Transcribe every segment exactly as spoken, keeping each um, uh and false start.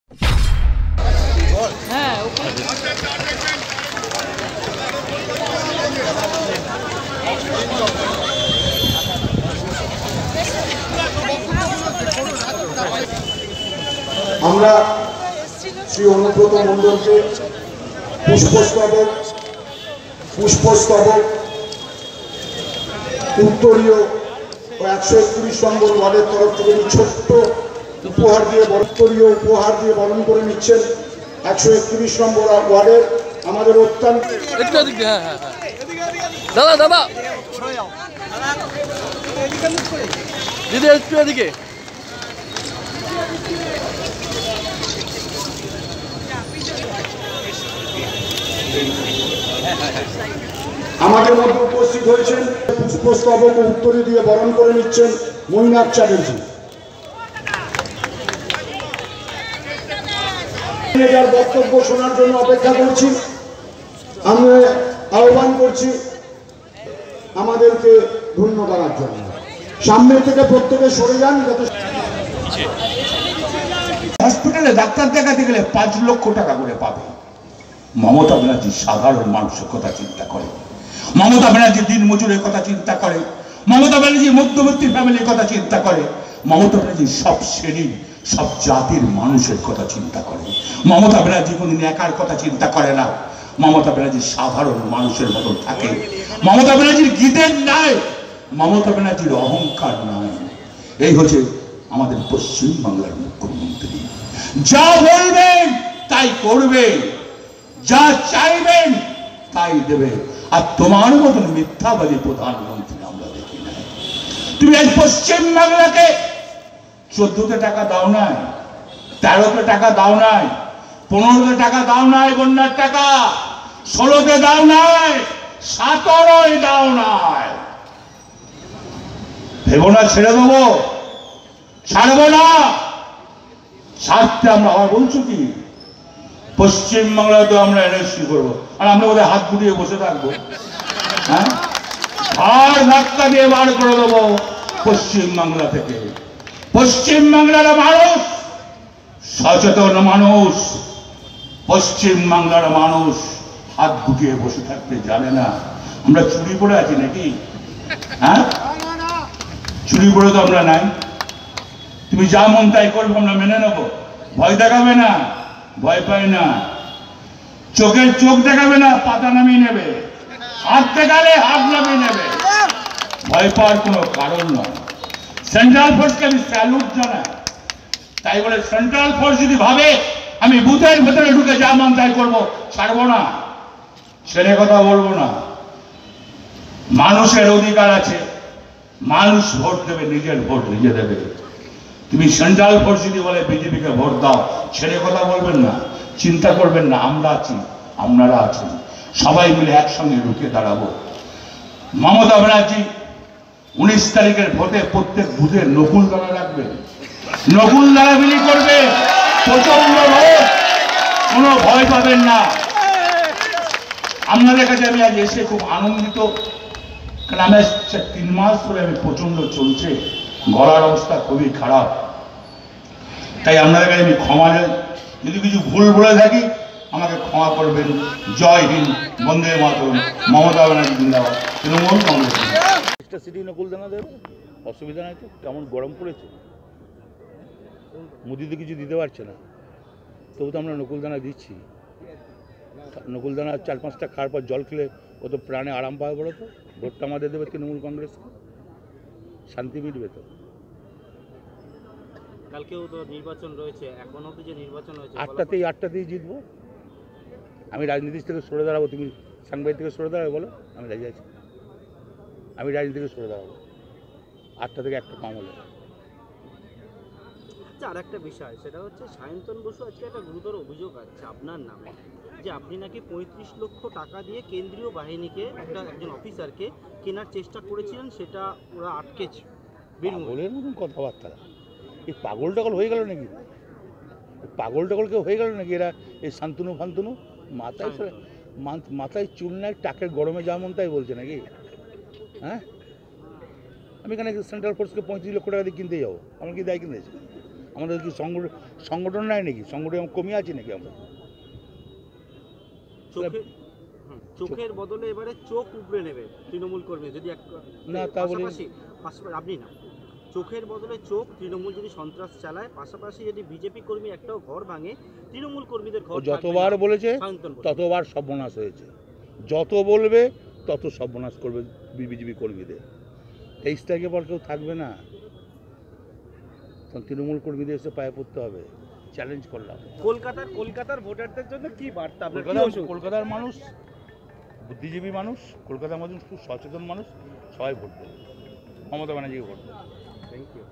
হ্যাঁ আমরা শ্রী অনুব্রত মণ্ডলকে পুষ্পস্তবক পুষ্পস্তবক উত্তরীয় ও একশো একত্রিশ নম্বর ওয়ার্ডের তরফ থেকে ছোট্ট উপহার দিয়ে উত্তরীয় উপহার দিয়ে বরণ করে নিচ্ছেন একশো একত্রিশ নম্বর ওয়ার্ডের আমাদের অত্যন্ত দাদা দাদা দিদি একটু এদিকে আমাদের মধ্যে উপস্থিত হয়েছেন পুষ্পস্তবক ও উত্তরী দিয়ে বরণ করে নিচ্ছেন মৈনাক চ্যাটার্জি। যার বক্তব্য শোনার জন্য অপেক্ষা করছি, আমরা আহ্বান করছি আমাদেরকে ধন্য করার জন্য। সামনের থেকে প্রত্যেকে সরে যান যাতে হসপিটালে ডাক্তার দেখাতে গেলে পাঁচ লক্ষ টাকা করে পাবে। মমতা ব্যানার্জি সাধারণ মানুষের কথা চিন্তা করে, মমতা ব্যানার্জি দিন মজুরের কথা চিন্তা করে, মমতা ব্যানার্জি মধ্যবর্তী ফ্যামিলির কথা চিন্তা করে, মমতা ব্যানার্জি সব শ্রেণীর সব জাতির মানুষের কথা চিন্তা করে। মমতা ব্যানার্জি কোনদিন একার কথা চিন্তা করে না, মমতা ব্যানার্জি সাধারণ মানুষের মতন থাকে। মমতা ব্যানার্জির গীতের নাই, মমতা ব্যানার্জির অহংকার নাই। এই হচ্ছে আমাদের পশ্চিম বাংলার মুখ্যমন্ত্রী। যা বলবেন তাই করবে, যা চাইবেন তাই দেবে। আর তোমার মতন মিথ্যাবাদী প্রধানমন্ত্রী আমরা দেখি না। তুমি আজ পশ্চিম বাংলাকে চোদ্দতে টাকা দাও নাই, তেরোতে টাকা দাও নাই, পনেরোতে টাকা দাও নাই, বন্যার টাকা ষোলোতে দাও নাই, সতেরোয় দাও নাই। ভেবো না ছেড়ে দেবো, ছাড়বো না। ছাড়তে আমরা আবার বলছো কি পশ্চিম বাংলায় তো আমরা এনএসসি করবো, আর আমরা ওদের হাত গুটিয়ে বসে থাকবো? হ্যাঁ, আর ধাক্কা দিয়ে বার করে দেবো পশ্চিম বাংলা থেকে। পশ্চিম বাংলার মানুষ সচেতন মানুষ, পশ্চিম বাংলার মানুষ হাত গুটিয়ে বসে থাকতে জানে না। আমরা চুরি পড়ে আছি নাকি? হ্যাঁ, চুরি পড়ে তো আমরা নাই। তুমি যা মন তাই করবে, আমরা মেনে নেবো। ভয় দেখাবে না, ভয় পাই না। চোখের চোখ দেখাবে না, পাতা নামিয়ে নেবে। হাত দেখালে হাত নামিয়ে নেবে। ভয় পাওয়ার কোনো কারণ নয়। সেন্ট্রাল ফোর্সকে আমি স্যালুট জানাই। তাই বলে সেন্ট্রাল ফোর্স যদি ভাবে আমি বুথের ভেতরে ঢুকে যা মন তাই করবো, ছাড়বো না, ছেড়ে কথা বলবো না। মানুষের অধিকার আছে, মানুষ ভোট দেবে, নিজের ভোট নিজে দেবে। তুমি সেন্ট্রাল ফোর্স যদি বলে বিজেপিকে ভোট দাও, ছেড়ে কথা বলবেন না, চিন্তা করবেন না। আমরা আছি, আপনারা আছেন, সবাই মিলে একসঙ্গে রুখে দাঁড়াবো। মমতা ব্যানার্জি উনিশ তারিখের ভোটে প্রত্যেক বুথে নকুল দানা রাখবেন, নকুল দানা বিলি করবে, প্রচন্ড ভোট, কোনো ভয় পাবেন না। আপনাদের কাছে আমি আজ এসে খুব আনন্দিত, কারণ আমি তিন মাস ধরে আমি প্রচন্ড চলছে, গলার অবস্থা খুবই খারাপ। তাই আপনাদের কাছে আমি ক্ষমা চাই, যদি কিছু ভুল বলে থাকি আমাকে ক্ষমা করবেন। জয় হিন্দ, বন্দে মাতরম, মমতা ব্যানার্জি জিন্দাবাদ, তৃণমূল কংগ্রেস। একটা সিটি নকুলদানা দেবে, অসুবিধা নাই তো। কেমন গরম পড়েছে, মুদি তো কিছু দিতে পারছে না, তবু তো আমরা নকুলদানা দিচ্ছি। নকুলদানা চার পাঁচটা খাওয়ার পর জল খেলে ও তো প্রাণে আরাম পাবে। বলো তো, ভোটটা আমাদের দেবে তৃণমূল কংগ্রেসকে, শান্তি মিটবে তো। কালকেও তো নির্বাচন রয়েছে, এখনো তো যে নির্বাচন হয়েছে, আটটাতেই আটটাতেই জিতবো। আমি রাজনীতি থেকে সরে দাঁড়াবো, তুমি সাংবাদিক থেকে সরে দাঁড়াবে বলো, আমি রাজি আছি। আমি রাজনীতি থেকে সরে দাঁড়াবো, আটটা থেকে একটা কম হলে। আচ্ছা, আর একটা বিষয়, সেটা হচ্ছে সায়ন্তন বসু আজকে একটা গুরুতর অভিযোগ আছে আপনার নামে, যে আপনি নাকি পঁয়ত্রিশ লক্ষ টাকা দিয়ে কেন্দ্রীয় বাহিনীকে, একটা একজন অফিসারকে কেনার চেষ্টা করেছিলেন, সেটা ওরা আটকেছে। পাগলের মতন কথাবার্তা, এই পাগল টাগল হয়ে গেল নাকি? পাগল টাগল কেউ হয়ে গেল নাকি? এরা এই শান্তনু ফান্তনু মাথায় মাথায় চুল নাই, টাকের গরমে যা মন তাই বলছে নাকি? হ্যাঁ, আমি এখানে সেন্ট্রাল ফোর্সকে পঁয়ত্রিশ লক্ষ টাকা দিয়ে কিনতে যাবো, আমার কি দায় কিনেছি? আমাদের কি সংগঠন সংগঠন নাই নাকি? সংগঠন কমই আছে নাকি আমরা? চোখে হুম, চোখের বদলে এবারে চোখ উপড়ে নেবে তৃণমূল কর্মী যদি এক না, তা বলি- পাশাপাশি পাশাপাশি আপনি না চোখের বদলে চোখ তৃণমূল যদি সন্ত্রাস চালায়, পাশাপাশি যদি বিজেপি কর্মী একটাও ঘর ভাঙে, তৃণমূল কর্মীদের ঘর ও থাকবে যতবার না। বলেছে সায়ন্তন বসু। ততবার সর্বনাশ হয়েছে। যত বলবে তত সর্বনাশ করবে বিজেপি কর্মীদের। তেইশ তারিখে পর কেউ থাকবে না, তখন তৃণমূল কর্মীদের এসে পায়ে পড়তে হবে। চ্যালেঞ্জ করলাম। কলকাতার কলকাতার ভোটারদের জন্য কি বার্তা আপনার? কি কলকাতার ওষুধ? কলকাতার মানুষ বুদ্ধিজীবী মানুষ, কলকাতার মানুষ খুব সচেতন মানুষ, সবাই ভোট দেবে, মমতা ব্যানার্জিকে ভোট দেবে। Thank you.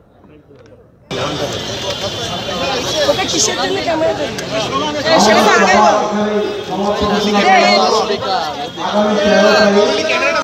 ওটা কিসের জন্য ক্যামেরা ধরবে? সেটা তো আগে বলো। সমর্থন ঘোষণা করা হলো। আগামী তেরো তারিখ